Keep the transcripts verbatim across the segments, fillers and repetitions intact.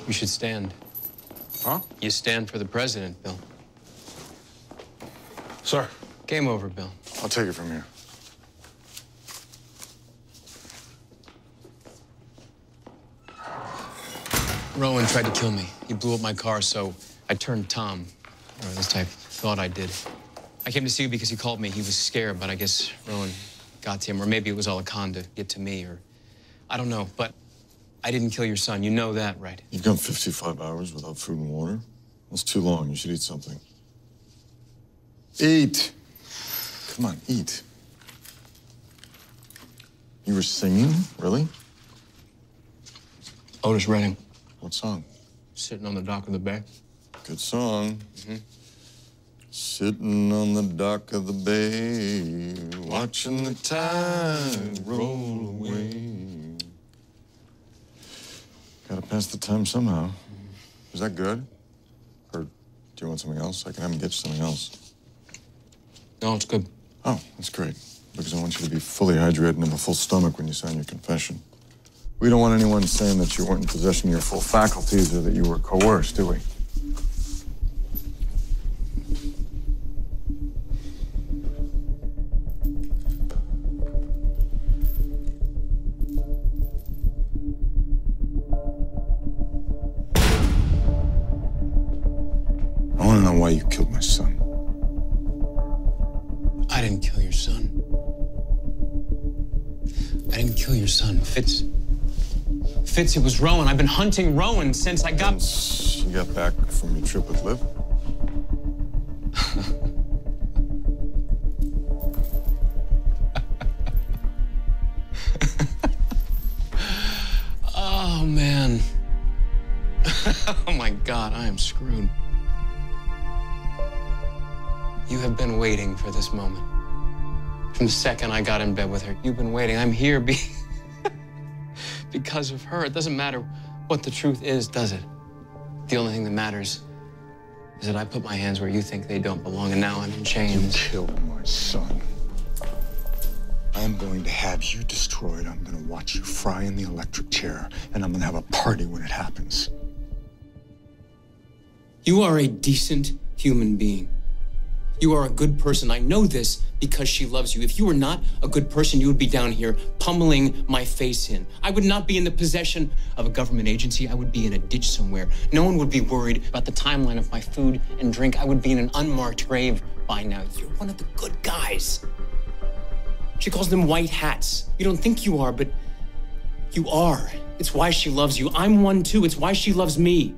You should stand. Huh? You stand for the president, Bill. Sir. Game over, Bill. I'll take it from here. Rowan tried to kill me. He blew up my car, so I turned Tom. Or at least I thought I did. I came to see you because he called me. He was scared, but I guess Rowan got to him. Or maybe it was all a con to get to me, or I don't know. But I didn't kill your son. You know that, right? You've gone fifty-five hours without food and water? That's too long. You should eat something. Eat! Come on, eat. You were singing? Really? Otis Redding. What song? Sitting on the dock of the bay. Good song. Mm-hmm. Sitting on the dock of the bay, watching the tide roll away. Gotta pass the time somehow. Is that good? Or do you want something else? I can have him get you something else. No, it's good. Oh, that's great. Because I want you to be fully hydrated and have a full stomach when you sign your confession. We don't want anyone saying that you weren't in possession of your full faculties or that you were coerced, do we? I want to know why you killed my son. I didn't kill your son. I didn't kill your son. Fitz. Fitz, it was Rowan. I've been hunting Rowan since I got... Since you got back from your trip with Liv? Oh, man. Oh, my God, I am screwed. You have been waiting for this moment. From the second I got in bed with her, you've been waiting. I'm here be because of her. It doesn't matter what the truth is, does it? The only thing that matters is that I put my hands where you think they don't belong, and now I'm in chains. You killed my son. I'm going to have you destroyed. I'm going to watch you fry in the electric chair, and I'm going to have a party when it happens. You are a decent human being. You are a good person. I know this because she loves you. If you were not a good person, you would be down here pummeling my face in. I would not be in the possession of a government agency. I would be in a ditch somewhere. No one would be worried about the timeline of my food and drink. I would be in an unmarked grave by now. You're one of the good guys. She calls them white hats. You don't think you are, but you are. It's why she loves you. I'm one too. It's why she loves me.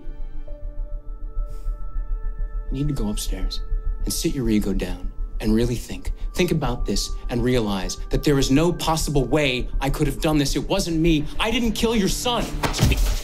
You need to go upstairs and sit your ego down and really think. Think about this and realize that there is no possible way I could have done this. It wasn't me. I didn't kill your son.